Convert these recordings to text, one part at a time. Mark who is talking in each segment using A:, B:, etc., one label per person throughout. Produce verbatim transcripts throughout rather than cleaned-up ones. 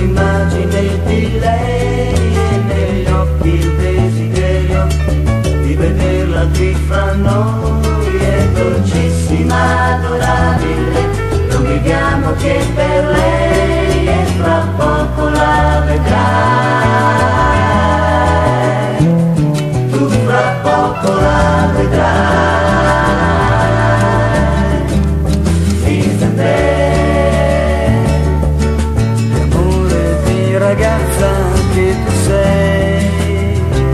A: l'immagine di lei e negli occhi il desiderio di vederla qui fra noi. È dolcissima, adorabile, non viviamo che per lei e fra poco la vedrai, tu fra poco la vedrai, Isabel, l'amore di ragazza che tu sei,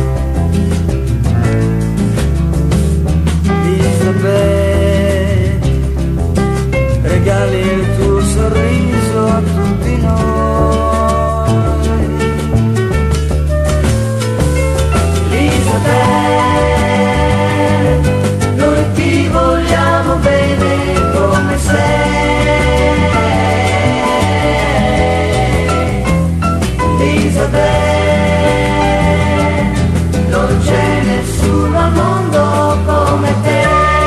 A: Isabel, regali il tuo sorriso a tutti noi. Isabel, noi ti vogliamo bene come sei. Isabel, non c'è nessuno al mondo come te.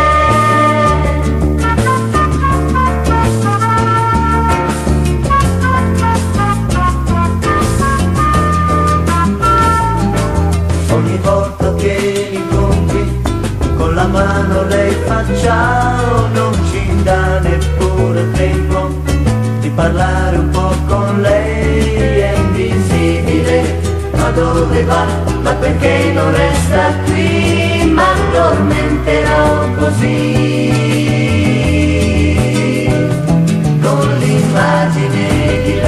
A: Ogni volta che li incontri con la mano lei fa ciao, non ci dà neppure tempo di parlare un po' con lei. È invisibile, ma dove va? Ma perché non resta qui? Ma addormenterò così, con l'immagine di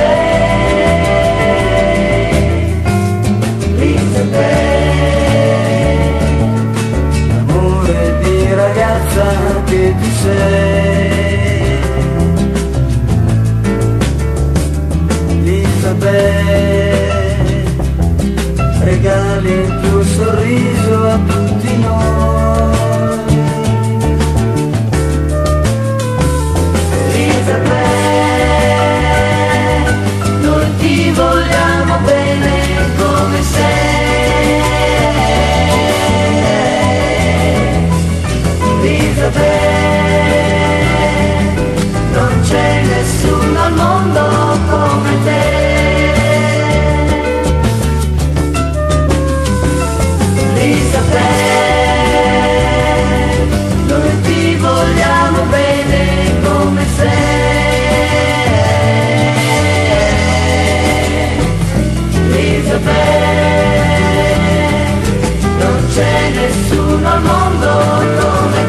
A: lei, Isabel, l'amore di ragazza che tu sei. Isabel, regali il tuo sorriso a tutti noi. Isabel, noi ti vogliamo bene come sei. Isabel, non c'è nessuno al mondo come te. Isabel, noi ti vogliamo bene come sei. Isabel, non c'è nessuno al mondo come